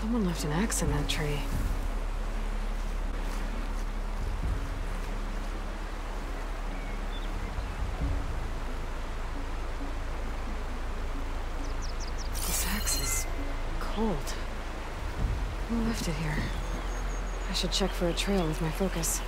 Someone left an axe in that tree. This axe is cold. Who left it here? I should check for a trail with my focus.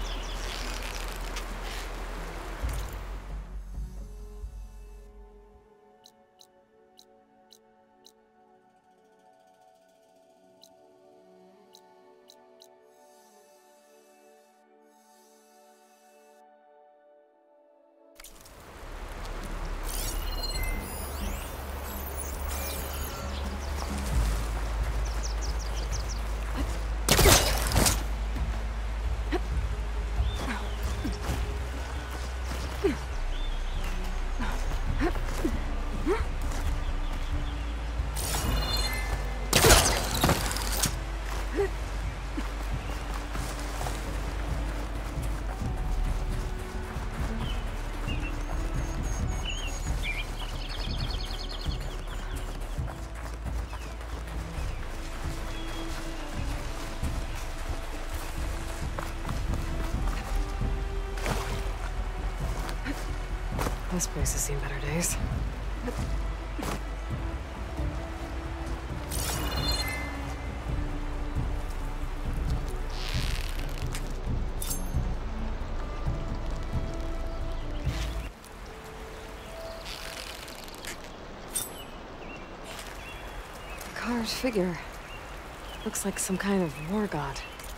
This place has seen better days. Carved figure. Looks like some kind of war god.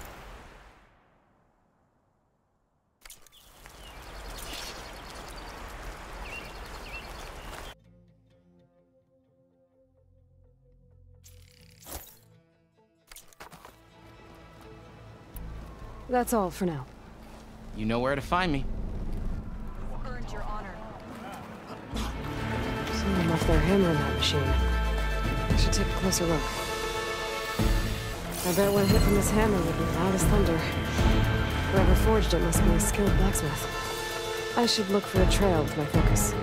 That's all for now. You know where to find me. Earned your honor. Someone left their hammer in that machine. I should take a closer look. I bet one hit from this hammer would be loud as thunder. Whoever forged it must be a skilled blacksmith. I should look for a trail with my focus.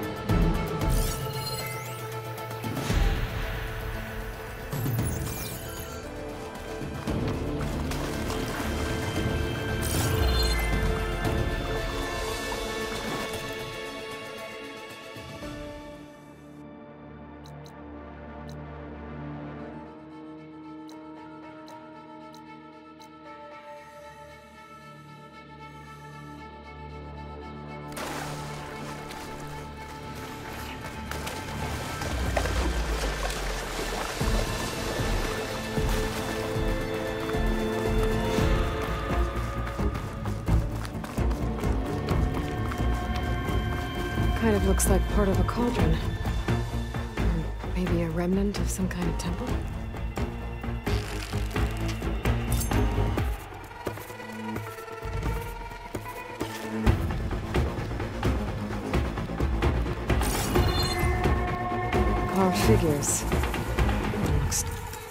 Kind of looks like part of a cauldron. Or maybe a remnant of some kind of temple. Carved figures. Looks...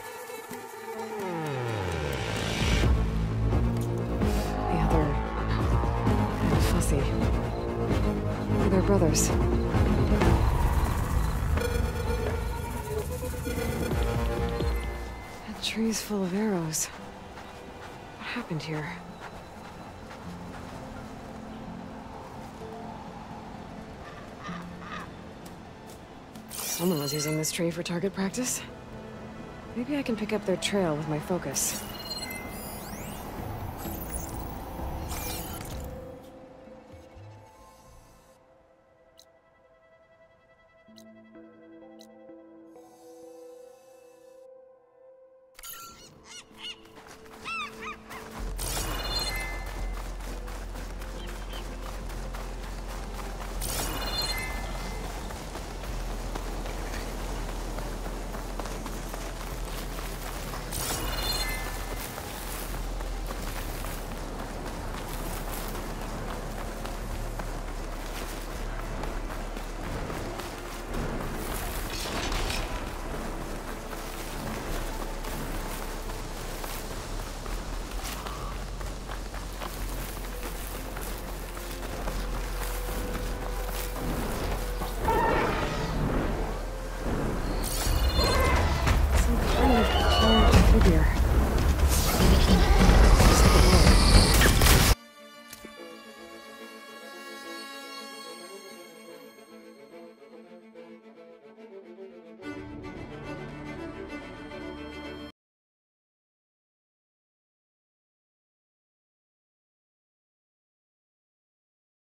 The other... kind of fussy. They're brothers. That tree's full of arrows. What happened here? Someone was using this tree for target practice. Maybe I can pick up their trail with my focus.